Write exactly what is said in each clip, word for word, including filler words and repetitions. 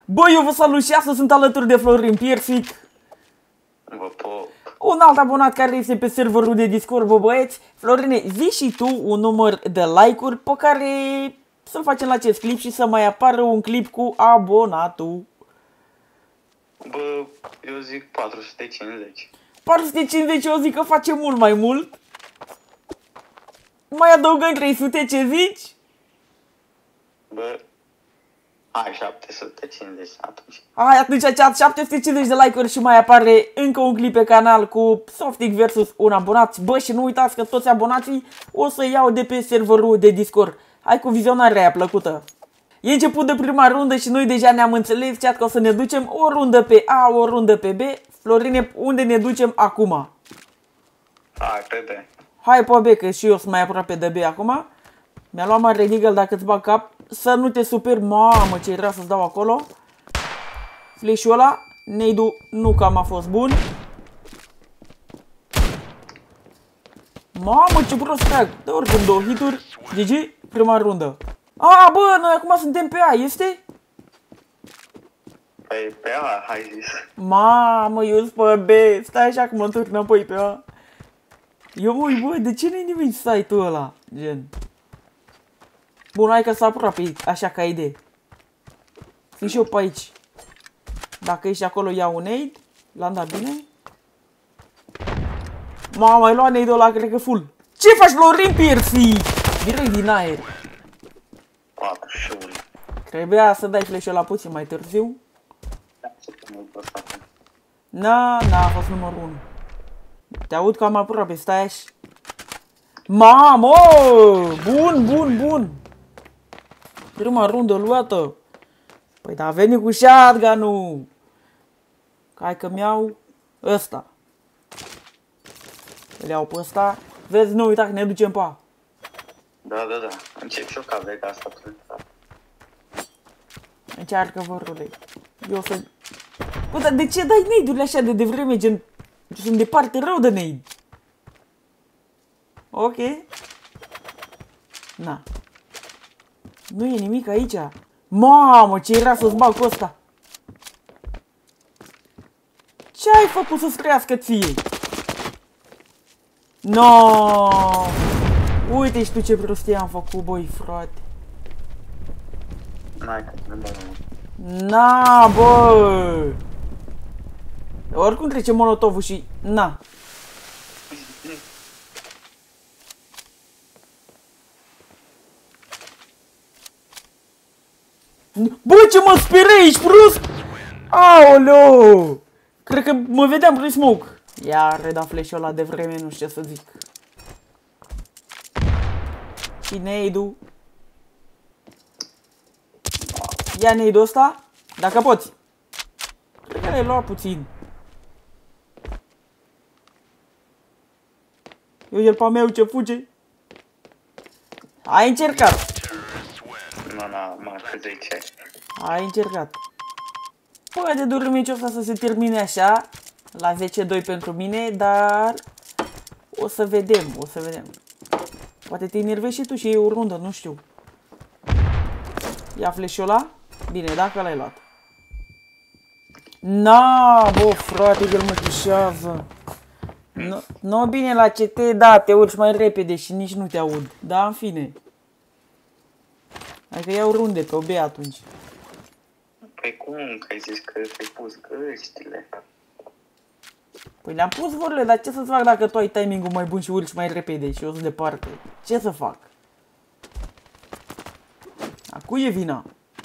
Băi, eu vă salut și astăzi sunt alături de Florin Piersic. Vă pop. Un alt abonat care este pe serverul de Discord, bă băieți. Florine, zi și tu un număr de like-uri pe care să-l facem la acest clip și să mai apară un clip cu abonatul. Bă, eu zic patru sute cincizeci. patru sute cincizeci, eu zic că face mult mai mult. Mai adăugăm trei sute, ce zici? Bă, hai șapte sute cincizeci atunci. Hai, atunci chat, șapte sute cincizeci de like-uri și mai apare încă un clip pe canal cu Softic versus un abonat. Bă, și nu uitați că toți abonații o să iau de pe serverul de Discord. Hai cu vizionarea aia plăcută. E început de prima rundă și noi deja ne-am înțeles, chat, că o să ne ducem o rundă pe A, o rundă pe B. Florine, unde ne ducem acum? Hai, pe B. Hai pe B, că și eu sunt mai aproape de B acum. Mi-a luat mare Deagle dacă îți bag cap. Să nu te superi, mamă, ce era să-ți dau acolo. Flash-ul ăla, nade-ul nu cam a fost bun. Mamă, ce prost trag. Dă oricum două hituri. G G, prima rundă. A, bă, noi acum suntem pe A, este? Păi, pe A, hai zis. Mamă, eu sunt pe B. Stai așa că mă întorc înapoi pe A. Eu mă uit, bă, de ce nu-i nimeni site-ul ăla? Gen. Bun, hai că s-a aproape, așa ca idee. Sunt și eu pe aici. Dacă ești acolo, iau un nade. L-am dat bine. Mamă, ai luat nade-ul ăla, cred că full. Ce faci, Florin Piersic? Direct din aer. patru și unu. Trebuia să dai flash-ul ăla puțin mai târziu. Na, na, a fost numărul unu. Te aud cam aproape, stai așa. Mamă! Bun, bun, bun. Prima rundă luată. Păi da, a venit cu shotgun-ul. Hai că mi-au ăsta. Îl iau pe ăsta. Vezi, nu uita că ne ducem pe A. Da, da, da. Încep și eu ca vega asta. Încearcă, vă rulei. Eu să... Bă, dar de ce dai nade-urile așa de devreme, gen... Sunt departe rău de nade. Ok. Na. Nu e nimic aici. Mamă, ce era să-ți bag cu ăsta. Ce ai făcut să-ți crească ție? No. Uite și tu ce prostie am făcut, băi, frate. N-ai că ne dăm. Na, bă. Oricum trece molotovul și... Na. Bă, ce mă sperie, ești prost? Aoleo! Cred că mă vedeam prin smoke. Iar reda flash-ul ăla de vreme, nu știu ce să zic. Și nade-ul. Ia nade-ul ăsta, dacă poți. Cred că l-ai luat puțin. Eu el pe meu ce fuge. Ai încercat. Nu, nu, mă, cât zice. Ai încercat. Poate de dur meciul ăsta să se termine așa. La zece doi pentru mine, dar... O să vedem, o să vedem. Poate te enervezi și tu și iei o rundă, nu știu. Ia flash-ul ăla. Bine, dacă l-ai luat. Na, bă, frate, el mă chișează. Nu, no, bine, la C T, da, te urci mai repede și nici nu te aud. Da, în fine. Hai că iau runde pe O B atunci. Păi cum, că ai zis că ți-ai pus găștile? Păi le-am pus vorbele, dar ce să-ți fac dacă tu ai timing-ul mai bun și urci mai repede și eu sunt departe? Ce să fac? A cui e vina?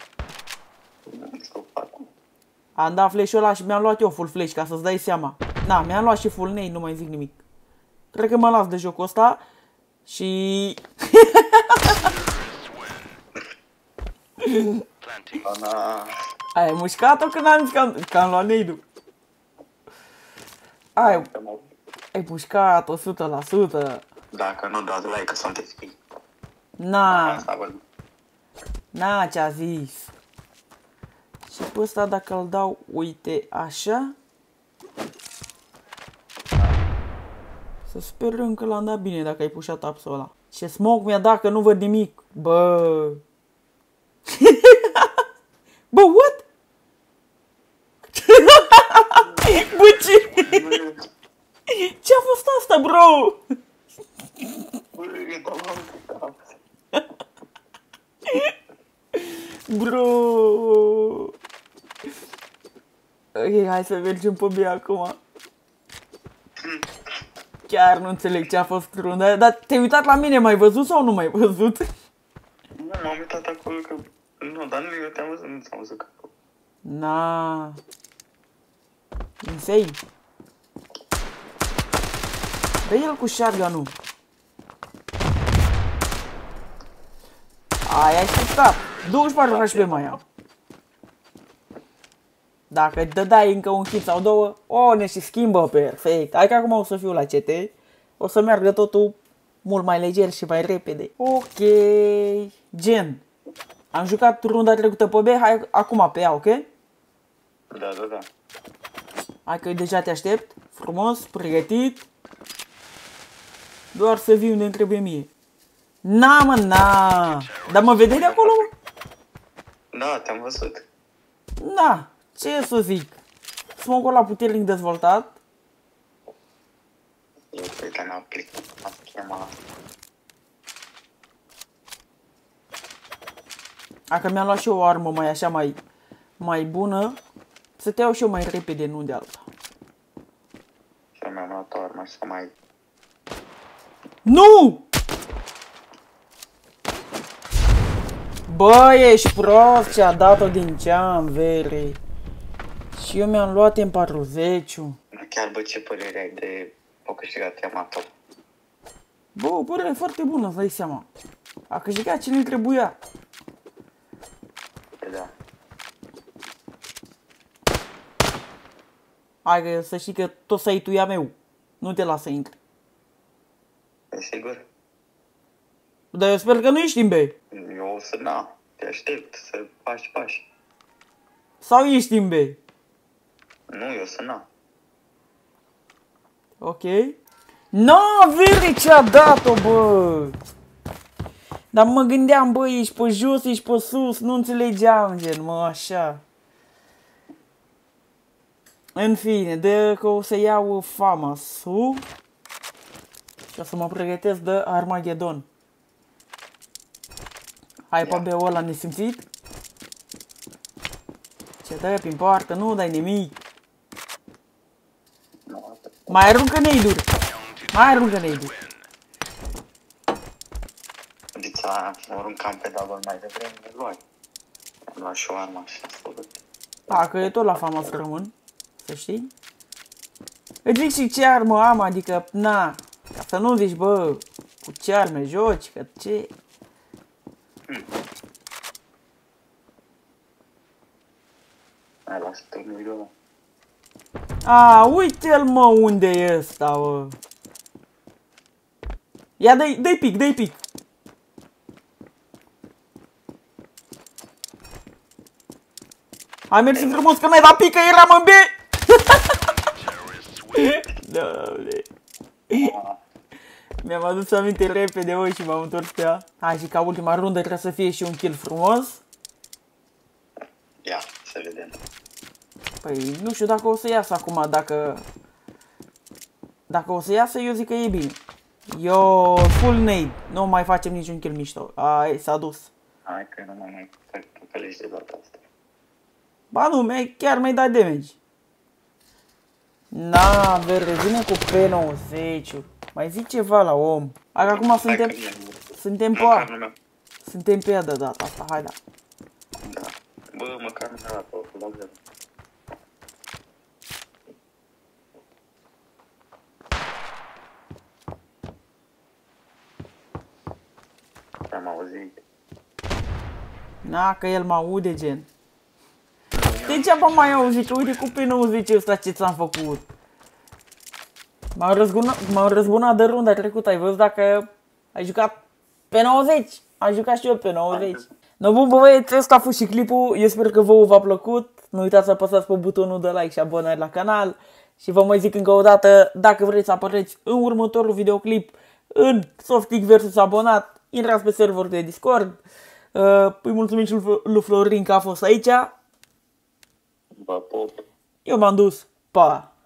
Am dat flash-ul ăla și mi-am luat eu full flash, ca să-ți dai seama. Na, mi-am luat și full nade, nu mai zic nimic. Cred că mă las de jocul ăsta și... Ai mușcat-o când am zis că am, că am luat nade-ul? Ai, ai mușcat o sută la sută. Dacă nu dați like, că sunteți fii. Na, na, ce-a zis. Și pe ăsta dacă îl dau, uite, așa. Să sperăm că l-am dat bine dacă ai pușat apsul ăla. Ce smoke mi-a dat că nu văd nimic. Bă. Bă, what? Bă, ce? Ce-a fost asta, bro? Bă, e doamna. Bro. Ok, hai să mergem pe B acum. Chiar nu înțeleg ce a fost runda, dar te-ai uitat la mine, m-ai văzut sau nu m-ai văzut? Nu, m-am uitat acolo că... Nu, dar nu, eu te-am văzut, nu ți-am văzut că... Na. Insane. Dă el cu shotgun-ul. Ai așteptat. douăzeci și patru H P mai am. Dacă îți dădeai încă un hit sau două, o, ne și schimbă perfect. Hai că acum o să fiu la C T. O să meargă totul mult mai leger și mai repede. Ok. Gen. Am jucat runda trecută pe B, hai acum pe A, ok? Da, da, da. Hai că deja te aștept. Frumos, pregătit. Doar să vii unde îmi trebuie mie. Na, mă, na. Dar mă vedeai de acolo, mă? Da, te-am văzut. Da, ce să zic. Smoke-ul ăla puternic dezvoltat. Eu cred că n-am aplicat. Am chemat. Dacă mi-am luat și eu o armă mai așa, mai, mai bună, să te iau și eu mai repede, nu de alta. Și mi-am luat o armă să mai... Nu! Bă, ești prost, ce-a dat-o din ceam, vere. Și eu mi-am luat M patruzeci-ul. Chiar, bă, ce părere ai de o câștigat Yamato? Bă, o părere foarte bună, îți dai seama. A câștigat ce ne trebuia. Da. Hai că să știi că tot site-ul e a meu. Nu te las să intri. E sigur? Dar eu sper că nu ești în B. Eu o să, na, te aștept să faci pași. Sau ești în B. Nu, eu să, na. Ok. No, veri ce-a dat-o, bă. Dar mă gândeam, bă, ești pe jos, ești pe sus, nu înțelegeam, gen, mă, așa. În fine, de că o să iau FAMAS-ul și o să mă pregătesc de Armageddon. Hai pe B-ul ăla nesimțit. Ce dă prin poartă, nu dai nimic. Mai aruncă neiduri. Mai aruncă neiduri. Deci am aruncam pe double mai devreme, ne luai. Am luat și o armă și am făcut. A, că e tot la FAMAS rămân, să știi. Îți zic și ce armă am, adică, na, ca să nu zici, bă, cu ce arme joci, că ce... Hmm. Hai, lasă turnurile ăla. A, uite-l, mă, unde e ăsta, bă. Ia, dă-i, dă-i pic, dă-i pic. Hai, mersi frumos că n-ai dat pic, că eram în B. Doamne. Mi-am adus aminte repede, bă, și m-am întors pe ea. Hai, și ca ultima rundă trebuie să fie și un kill frumos. Ia, să vedem. Păi, nu știu dacă o să iasă acum, dacă... Dacă o să iasă, eu zic că e bine. Eu, full nade, nu mai facem niciun kill mișto. Ai, s-a dus. Hai că nu mai mai păcălești de data asta. Ba nu, mi chiar mi-ai dat damage. Na, verde, vine cu P nouăzeci. Mai zic ceva la om. Hai că acum suntem... Suntem pe A. Suntem pe A de data asta, hai da. Da. Bă, măcar nu mi-a dat pe la zero. Am auzit. Na, că el mă aude, gen. Degeaba mai auzit, că uite cu P nouăzeci ăsta ce ți-am făcut. M-am răzbunat, m-am răzbunat de runda trecută, ai văzut dacă ai jucat P nouăzeci? Am jucat și eu P nouăzeci. No, bun, băieți, ăsta a fost și clipul, eu sper că vouă v-a plăcut. Nu uitați să apăsați pe butonul de like și abonare la canal. Și vă mai zic încă o dată, dacă vreți să apăreți în următorul videoclip în Softic versus Abonat, intrați pe serverul de Discord. Uh, îi mulțumim și lui Florin că a fost aici. Vă pop. Eu m-am dus. Pa!